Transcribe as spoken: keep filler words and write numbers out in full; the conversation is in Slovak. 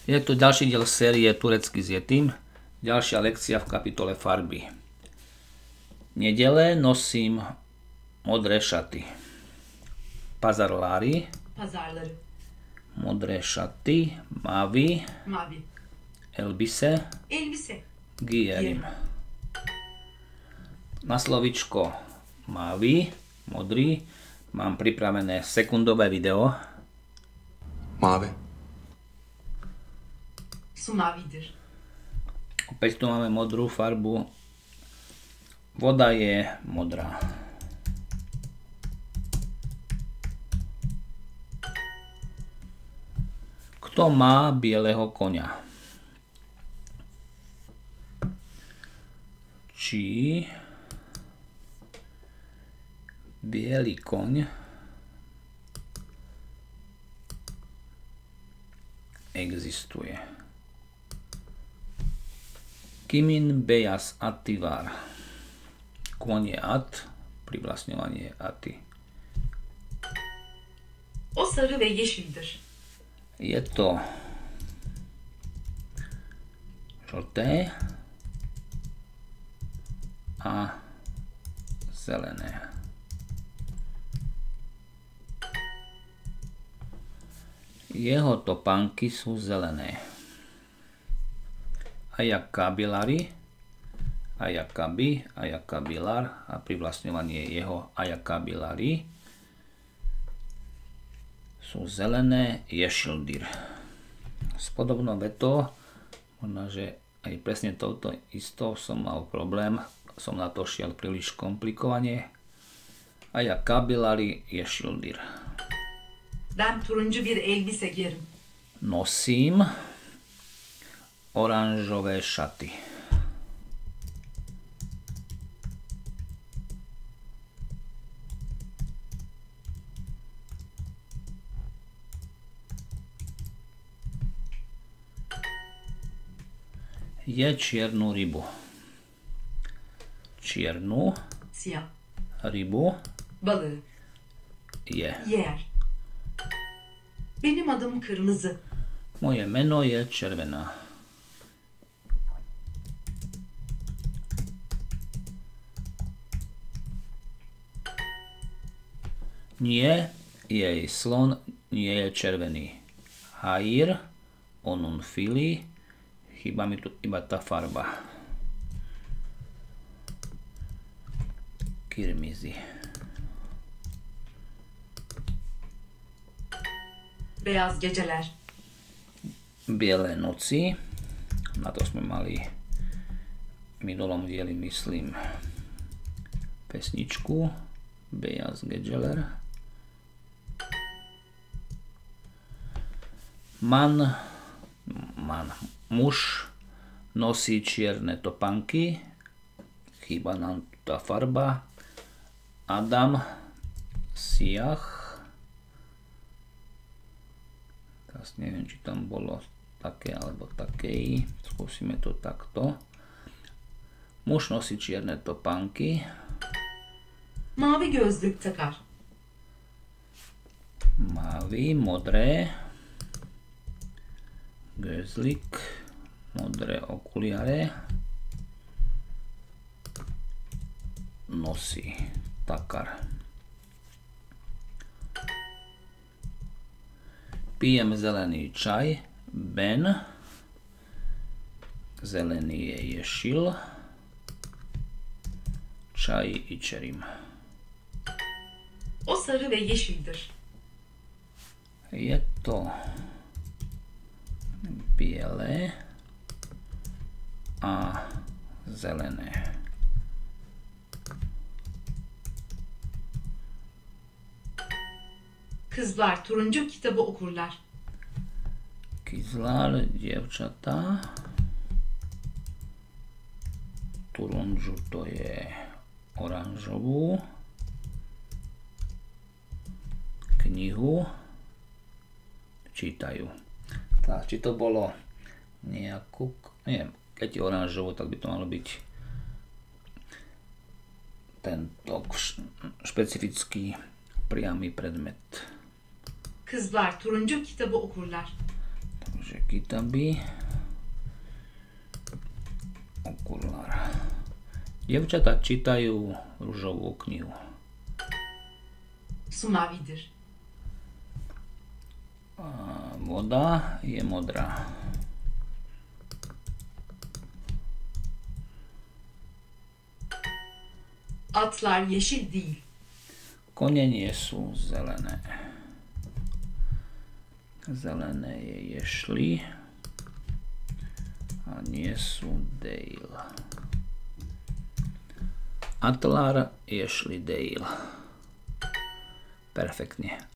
Je tu ďalší diel série Turecky s Yetim, ďalšia lekcia v kapitole farby. Nedele nosím modré šaty. Pazarları, Pazarları, modré šaty, mavi, mavi, elbise, elbise, giyerim. Na slovičko mavi, modrý, mám pripravené sekundové video. Mavi. su mavidir. Opäť tu máme modrú farbu. Voda je modrá. Kto má bieleho koňa? Či biely koň existuje? Kimin beyaz atı var? Koň je at, privlastňovanie je aty. O sarı ve yeşildir. Je to žlté a zelené. Jeho topánky sú zelené. Ayakkabıları, ayakkabı, ayakkabılar a privlastňovanie jeho ayakkabıları sú zelené, yeşildir. S podobnou vetou, možno, že aj presne touto istou som mal problém, som na to šiel príliš komplikovane. Ayakkabıları yeşildir. Ben turuncu bir elbise giyerim. Nosím oranžové šaty. Je čiernu rybu. Čiernu Siyah. rybu Balığı. je. Yer. Benim adım kırmızı. Moje meno je červená. Nie, jej slon nie je červený. Hayır, onun fili, chýba mi tu iba tá farba. Kirmizi. Beyaz geceler. Biele noci. Na to sme mali v minulom dieli, myslím, pesničku Beyaz Geceler. Man, man, muž nosí čierne topánky, chýba nám tá farba. Adam, siyah. Teraz neviem, či tam bolo také alebo takej. Skúsime to takto. Muž nosí čierne topánky. Mavi gözlük takar. Mavi, modré. Gözlük, modré okuliare. Nosí, takar. Pijem zelený čaj. Ben. Zelený je ješil. Čaj içerim. O sarı ve yeşildir. Je to biele a zelené. Kızlar turuncu kitabı okurlar. Kızlar, dievčatá. Turunžu to je oranžovú knihu čítajú. Tak, či to bolo nejakú, neviem, keď je oranžovú, tak by to malo byť tento špecifický priamy predmet. Kızlar turuncu kitabı okurlar. Takže Kitabi. Okulár. Dievčatá čítajú ružovú knihu. Su mavidir. Voda je modrá. Atlar yeşil değil. Kone nie sú zelené. Zelené je ješli a nie sú Dale. Atlar ješli Dale. Perfektne.